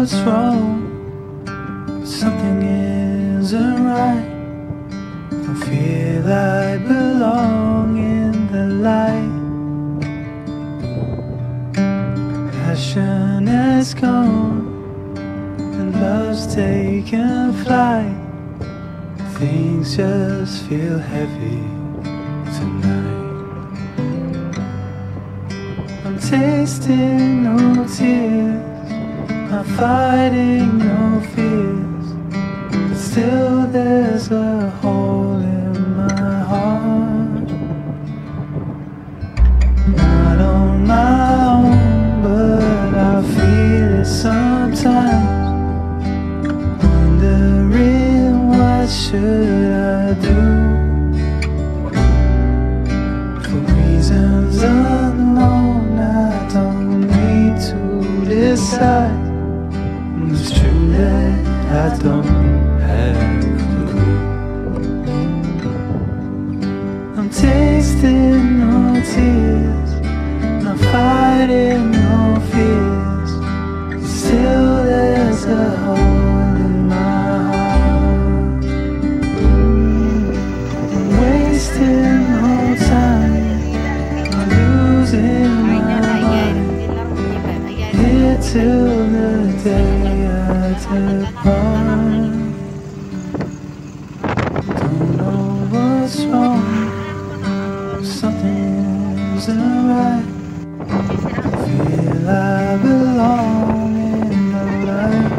what's wrong, something isn't right. Don't feel I belong in the light. Passion has gone and love's taken flight. Things just feel heavy tonight. I'm tasting no tears, I'm fighting no fears, but still there's a hole in my heart. Not on my own, but I feel it sometimes. Wondering what should I do? For reasons unknown, I don't need to decide. It's true that I don't have a clue. I'm tasting no tears, I'm fighting no fears, still there's a hole in my heart. I'm wasting no time, I'm losing my mind, here till the day I depart. Don't know what's wrong, something isn't right. Feel I belong in the light.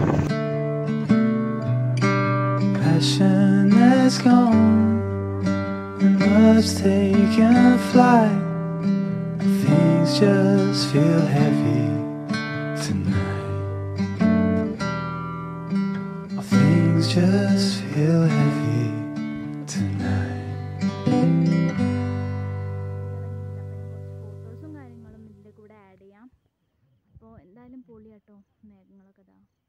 Passion has gone and love's taken flight. Things just feel heavy tonight. Things just feel heavy tonight. ഫോട്ടോസും കാര്യങ്ങളും ഇതിൻ്റെ കൂടെ add ചെയ്യാം. അപ്പോൾ എന്തായാലും പൊളി കേട്ടോ മേഘങ്ങളൊക്കെ ഇതാ.